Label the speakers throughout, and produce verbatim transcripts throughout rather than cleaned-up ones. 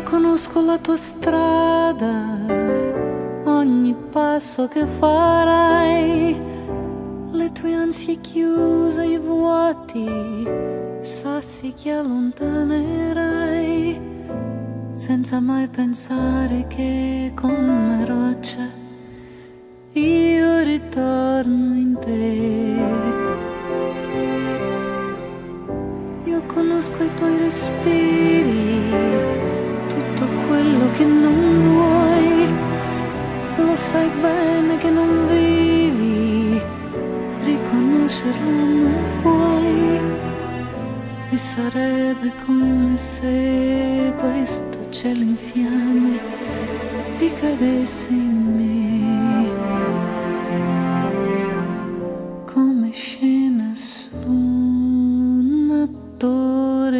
Speaker 1: conosco la tua strada, ogni passo che farai, le tue ansie chiuse, i vuoti, sassi che allontanerai, senza mai pensare che come roccia io ritorno in te. Io conosco i tuoi respiri, tutto quello che non vuoi, lo sai bene che non vivi, riconoscerlo non puoi, e sarebbe come se questo cielo in fiamme ricadesse in me, come scena su un attore.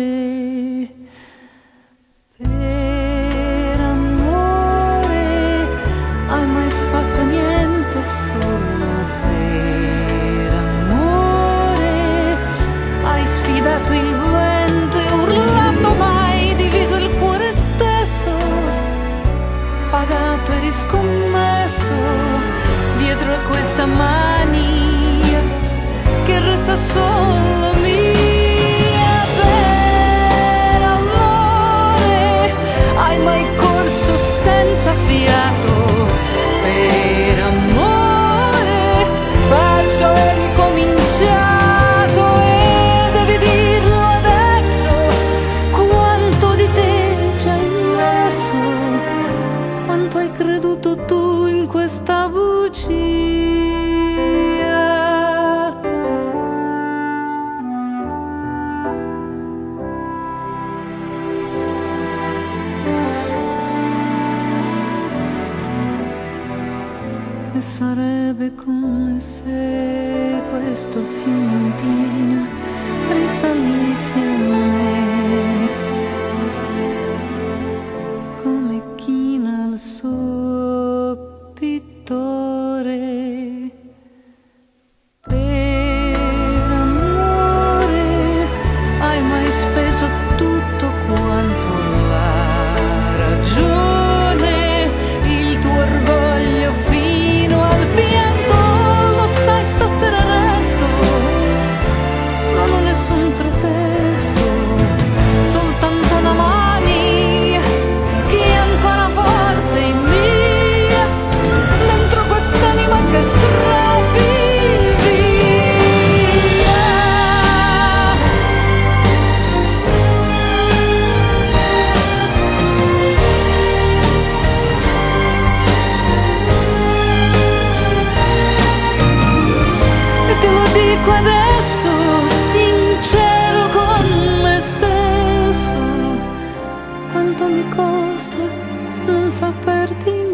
Speaker 1: Per amore hai mai fatto niente, solo per amore hai sfidato il vento e urlato, mai diviso il cuore stesso, pagato e riscommesso dietro a questa mania che resta solo mia. Per amore hai mai corso senza fiato, per amore balzo e ricominciato, e devi dirlo adesso quanto di te ci hai messo, quanto hai creduto tu in questa bugia. E sarebbe come se questo fiume in piena risalisse a me, come china il suo pittore. Per amore hai mai speso tutto quanto la ragione, il tuo orgoglio fino al pianto, lo sai stasera resto, non ho nessun pretesto, soltanto una mania che è ancora forte in mia, dentro quest'anima che strappi via. E te lo dico adesso, sincero con me stesso, quanto mi costa non saperti mia.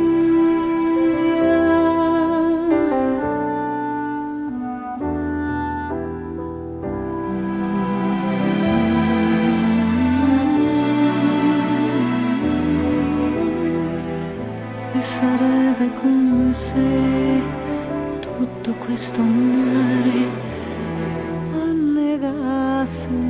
Speaker 1: E sarebbe come se tutto questo mare annegasse